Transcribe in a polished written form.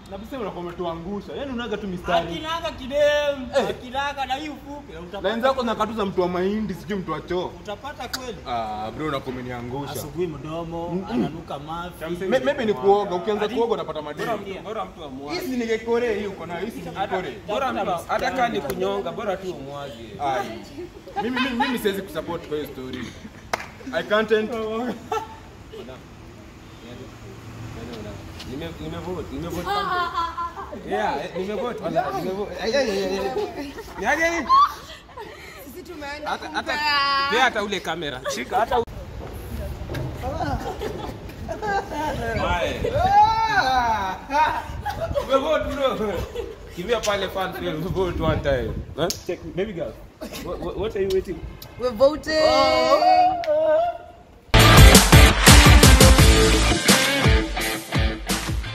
Na pesa unakuwa umetuangusha. Yaani unaga tu mistari. Akinaga kidem, akinaga na hii ufupi utapata. Lenza yako nakatuza mtu wa mahindi sijui mtu wa choo. Utapata kweli? Bro unakuwa umeniangusha. Asubuhi mdomo, ananuka mafi. Maybe ni kuoga, ukianza kuoga unapata madini. Bora mtu amwage. Hizi ningekore hii uko nayo, hizi ningekore. Bora mtu hata kama ni kunyonga, bora tu umwage. Mimi siwezi kusupport kwa hiyo story. I can't end. Nimevote. Yeah, nimevote. Niaje? Sisi tumeenda. Hata ule kamera. Shika hata Vote bro. Give me a pile fan trail. Vote one time. Huh? Check, baby girl. What are you waiting? We're voting.